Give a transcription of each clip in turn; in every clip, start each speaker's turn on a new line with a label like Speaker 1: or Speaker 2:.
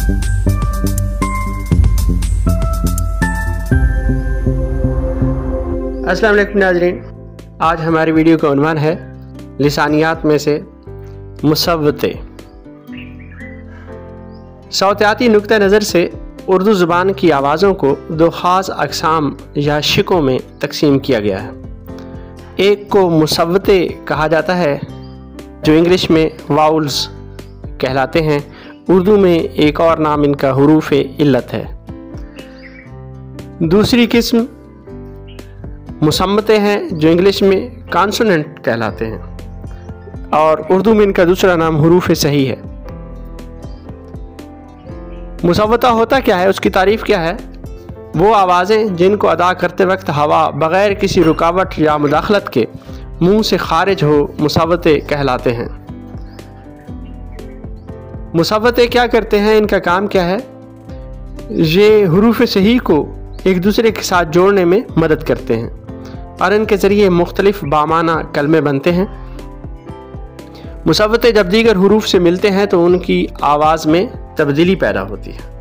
Speaker 1: السلام علیکم ناظرین، آج ہماری ویڈیو کا عنوان ہے لسانیات میں سے مصوتے۔ صوتیاتی نقطہ نظر سے اردو زبان کی آوازوں کو دو خاص اقسام یا شکوں میں تقسیم کیا گیا ہے۔ ایک کو مصوتے کہا جاتا ہے جو انگلش میں واؤلز کہلاتے ہیں، اردو میں ایک اور نام ان کا حروف علت ہے۔ دوسری قسم مصمتے ہیں جو انگلش میں کانسوننٹ کہلاتے ہیں اور اردو میں ان کا دوسرا نام حروف صحیح ہے۔ مصوتہ ہوتا کیا ہے، اس کی تعریف کیا ہے؟ وہ آوازیں جن کو ادا کرتے وقت ہوا بغیر کسی رکاوٹ یا مداخلت کے منہ سے خارج ہو مصوتے کہلاتے ہیں۔ مصوتے کیا کرتے ہیں، ان کا کام کیا ہے؟ یہ حروف صحیح کو ایک دوسرے کے ساتھ جوڑنے میں مدد کرتے ہیں اور ان کے ذریعے مختلف بامعنی کلمے بنتے ہیں۔ مصوتے جب دیگر حروف سے ملتے ہیں تو ان کی آواز میں تبدیلی پیدا ہوتی ہے۔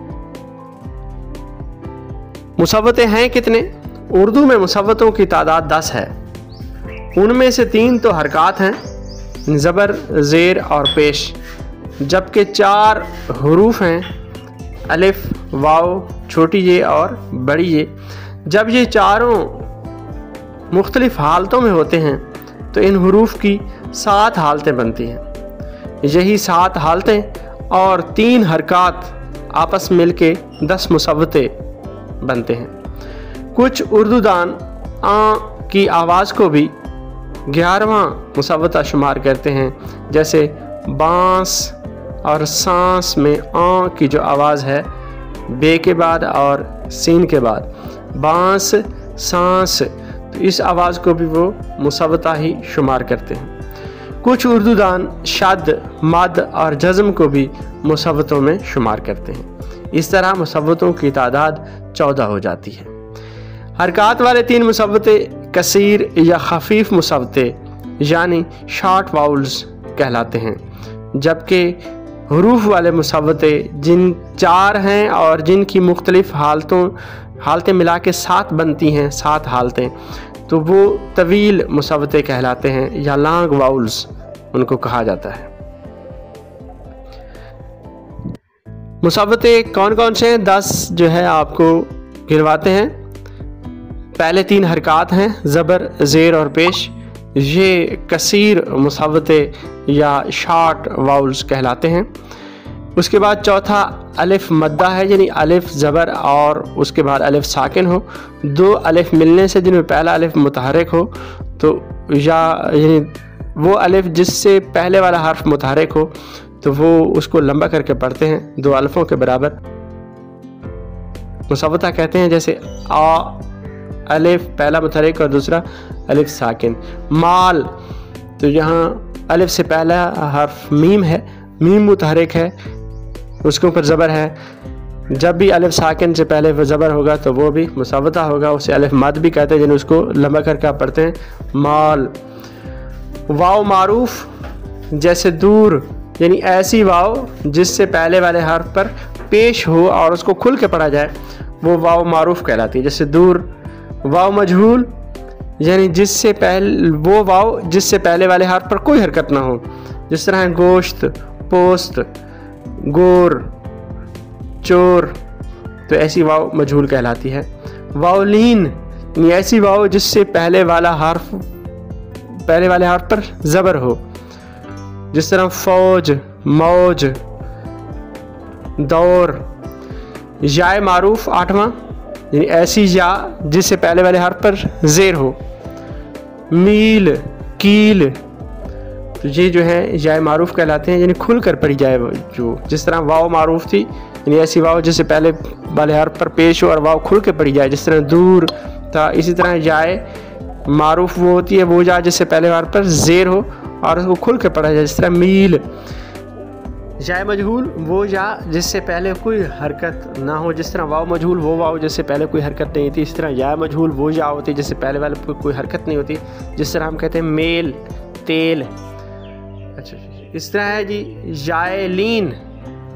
Speaker 1: مصوتے ہیں کتنے؟ اردو میں مصوتوں کی تعداد 10 ہے۔ ان میں سے 3 تو حرکات ہیں، زبر، زیر اور پیش، جبکہ 4 حروف ہیں، الف، واو، چھوٹی یہ اور بڑی یہ۔ جب یہ چاروں مختلف حالتوں میں ہوتے ہیں تو ان حروف کی 7 حالتیں بنتی ہیں۔ یہی 7 حالتیں اور 3 حرکات آپس مل کے 10 مصوتے بنتے ہیں۔ کچھ اردو دان آ کی آواز کو بھی 11واں مصوتہ شمار کرتے ہیں، جیسے بانس اور سانس میں آ کی جو آواز ہے بے کے بعد اور سین کے بعد، بانس، سانس، تو اس آواز کو بھی وہ مصوتہ ہی شمار کرتے ہیں۔ کچھ اردو دان شد، مد اور جزم کو بھی مصوتوں میں شمار کرتے ہیں۔ اس طرح مصوتوں کی تعداد 14 ہو جاتی ہے۔ حرکات والے 3 مصوتے کثیر یا خفیف مصوتے یعنی شارٹ واؤلز کہلاتے ہیں، جبکہ حروف والے مصوتے جن 4 ہیں اور جن کی مختلف حالتیں ملا کے 7 بنتی ہیں، 7 حالتیں، تو وہ طویل مصوتے کہلاتے ہیں یا لانگ واؤلز ان کو کہا جاتا ہے۔ مصوتے کون کون سے ہیں؟ 10 جو ہے آپ کو گرواتے ہیں۔ پہلے 3 حرکات ہیں، زبر، زیر اور پیش، یہ کثیر مصوتے یا شارٹ واؤلز کہلاتے ہیں۔ اس کے بعد چوتھا الف مدہ ہے، یعنی الف زبر اور اس کے بعد الف ساکن ہو، 2 الف ملنے سے جن میں پہلا الف متحرک ہو تو یعنی وہ الف جس سے پہلے والا حرف متحرک ہو تو وہ اس کو لمبا کر کے پڑھتے ہیں 2 الفوں کے برابر، مصوتہ کہتے ہیں۔ جیسے آ، الف پہلا متحرک اور دوسرا الف ساکن۔ مال، تو یہاں الف سے پہلا حرف میم ہے، میم متحرک ہے، اس کے اوپر زبر ہے، جب بھی الف ساکن سے پہلے وہ زبر ہوگا تو وہ بھی مصوتہ ہوگا، اسے الف مد بھی کہتے ہیں، جن اس کو لمبا کر کے آپ پڑھتے ہیں، مال۔ واو معروف، جیسے دور، یعنی ایسی واو جس سے پہلے والے حرف پر پیش ہو اور اس کو کھل کے پڑھا جائے، وہ واو معروف کہلاتی ہے، جیسے دور۔ واو مجہول، یعنی وہ واو جس سے پہلے والے حرف پر کوئی حرکت نہ ہو، جس طرح گوشت، پوست، گور، چور، تو ایسی واو مجہول کہلاتی ہے۔ واو لین، یعنی ایسی واو جس سے پہلے والے حرف پر زبر ہو، جس طرح فوج، موج، دور۔ یائے معروف 8واں، یعنی ایسی یا جس سے پہلے والے حرف پر زیر ہو، میل، کیل، تو یہ جو ہے یائے معروف کہلاتے ہیں، یعنی کھل کر پڑھی جائے جو، جس طرح واو معروف تھی، یعنی ایسی واو جس سے پہلے والے حرف پر پیش ہو اور واو کھل کے پڑھی جائے، جس طرح دور تھا۔ اسی طرح یائے معروف وہ ہوتی ہے وہ یا جس سے پہلے حرف پر زیر ہو اور اس کو کھل کے پڑھا جائے، جس طرح میل۔ یائے مجہول وہ یا جس سے پہلے کوئی حرکت نہ ہو، جس طرح واو مجہول وہ واو جس سے پہلے کوئی حرکت نہیں تھی، اس طرح یائے مجہول وہ یا ہوتی ہے جس سے پہلے والے پر کوئی حرکت نہیں ہوتی، جس طرح ہم کہتے ہیں میل، تیل۔ اچھا، اس طرح ہے جی یائے لین،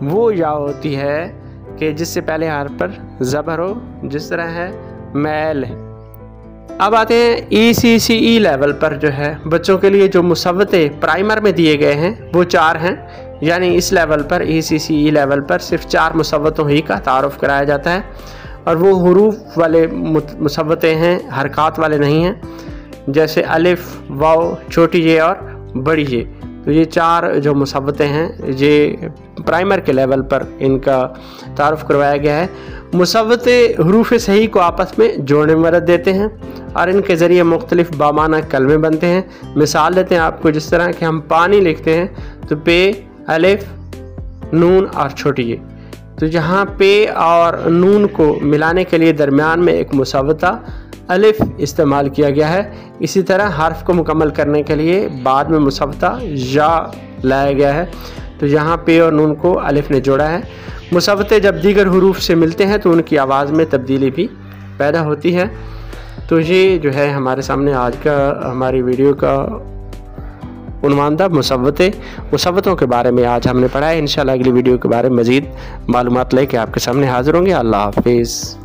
Speaker 1: वो या होती है कि जिससे पहले हार्फ पर ज़बर हो, जिस तरह है मैल। अब आते हैं ECCE लेवल पर। जो है बच्चों के लिए जो मुसव्वते प्राइमर में दिए गए हैं वो 4 हैं, यानी इस लेवल पर ECCE लेवल पर सिर्फ 4 मुसव्वतों ही का तारुफ कराया जाता है, और वो हुरूफ वाले मुसव्वते हैं, हरकत वाले नहीं हैं, जैसे अलिफ, वाव, छोटी ये और बड़ी ये। तो ये 4 जो मुसव्वते हैं ये प्राइमर के लेवल पर इनका तारुफ करवाया गया है। मुसव्वते हुरूफ सही को आपस में जोड़ने में मदद देते हैं और इनके ज़रिए मुख्तलिफ बामाना कलमे बनते हैं। मिसाल देते हैं आपको, जिस तरह कि हम पानी लिखते हैं तो पे, अलिफ, नून और छोटी ये। तो यहाँ पे और नून को मिलाने के लिए दरमियान में एक मुसव्वता अलिफ इस्तेमाल किया गया है। इसी तरह हर्फ को मुकम्मल करने के लिए बाद में मुसव्वता या लाया गया है, तो यहाँ पे और नून को अलिफ ने जोड़ा है। मुसव्वते जब दीगर हुरूफ से मिलते हैं तो उनकी आवाज़ में तब्दीली भी पैदा होती है। तो ये जो है हमारे सामने आज का हमारी वीडियो का उन्वान था, मुसव्वतों के बारे में आज हमने पढ़ा है। इंशाल्लाह अगली वीडियो के बारे में मज़ीद मालूमात लेके आपके सामने हाज़िर होंगे। अल्लाह हाफिज़।